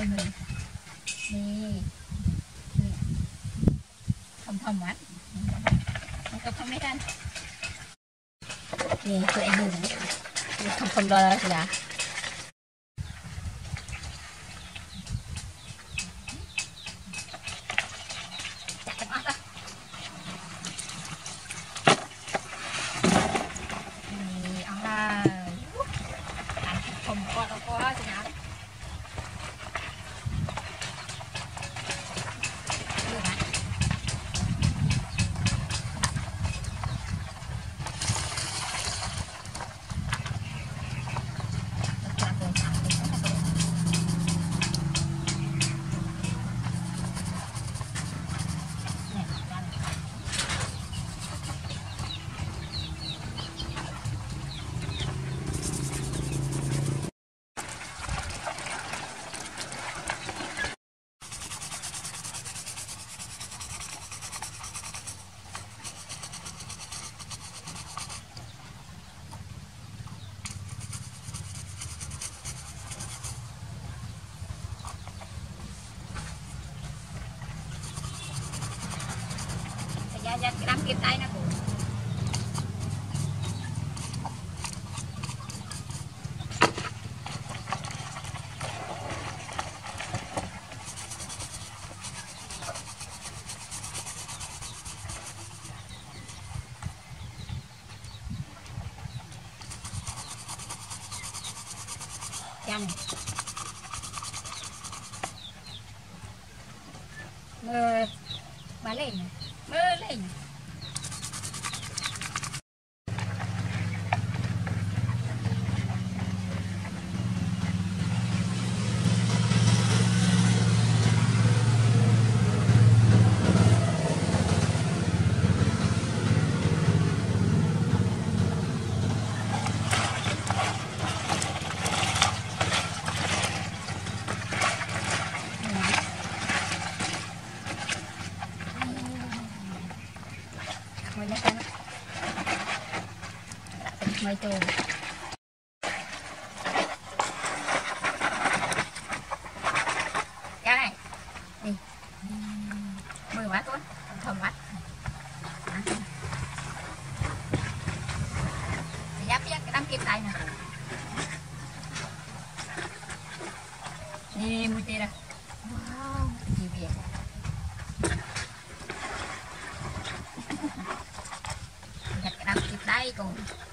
ơi mình đi thầm thầm mắt không không mấy anh nè tụi em đừng không không lo là không có đâu có gì nào dạ đâm kim tay nó cũng chanh mơ bà lên mơ lên mời tù cái này đi mười quá tuấn thơm quá giáp cái đám kim tay nè đi mua tiền nè wow gì vậy cái đám kim tay cùng